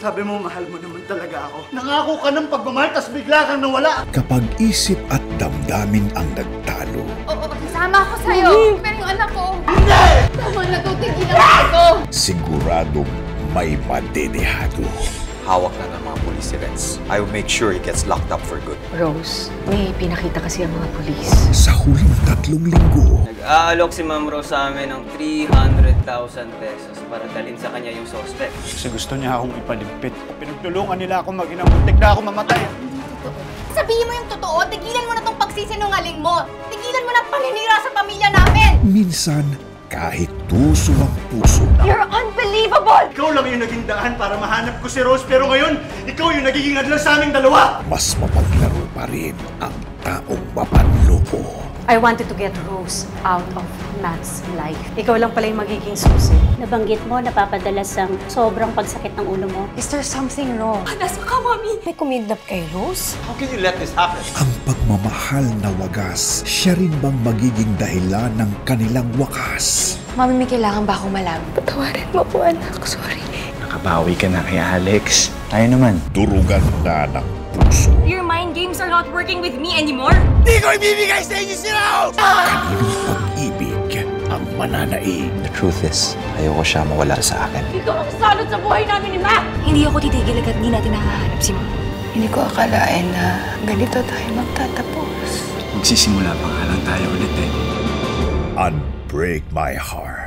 Sabi mo, mahal mo naman talaga ako. Nangako ka ng pagmamahal, tas bigla kang nawala. Kapag isip at damdamin ang nagtalo. Oo, sama ako sa'yo. Pero yung anak ko, hindi! Tama na to, tigilan ko. Siguradong may madedehado. Hawak na ng mga pulis si Renz. I will make sure he gets locked up for good. Rose, may pinakita kasi ang mga pulis. Sa huling 3 linggo, Nag-aalok si Ma'am Rose sa amin ng 300,000 pesos para dalhin sa kanya yung suspect. Kasi gusto niya akong ipaligpit. Pinagtulungan nila ako mag-inang muntik na ako mamatay. Sabihin mo yung totoo, tigilan mo na tong pagsisinungaling mo. Tigilan mo na paninira sa pamilya namin. minsan kahit tuso ang puso. You're unbelievable! Ikaw lang yung naging daan para mahanap ko si Rose, pero ngayon, ikaw yung nagiging adlang sa aming dalawa! Mas mapaglaro pa rin ang taong mapanloko. I wanted to get Rose out of Matt's life. Ikaw lang pala yung magiging susi. Nabanggit mo, napapadalas ang sobrang pagsakit ng ulo mo. Is there something wrong? Nasa ka, Mami! May kumidnap kay Rose? How can you let this happen? Ang pagmamahal na wagas, siya rin bang magiging dahilan ng kanilang wakas? Mami, may kailangan ba akong malaman? Patawarin mo po, anak. Sorry. Nakabawi ka na kay Alex. Tayo naman. Durugan na ng puso. Your mind games are not working with me anymore! Di ko ibibigay sa inyo si Rose! Kaninong pag-ibig ang mananaig? The truth is, ayoko siya mawala sa akin. Hindi ka makasalot sa buhay namin ni Matt! Hindi ako titigil agad di natin nakahanap si Mama. Hindi ko akalain na ganito tayo magtatapos. Magsisimula pa nga lang tayo ulit eh. Unbreak My Heart.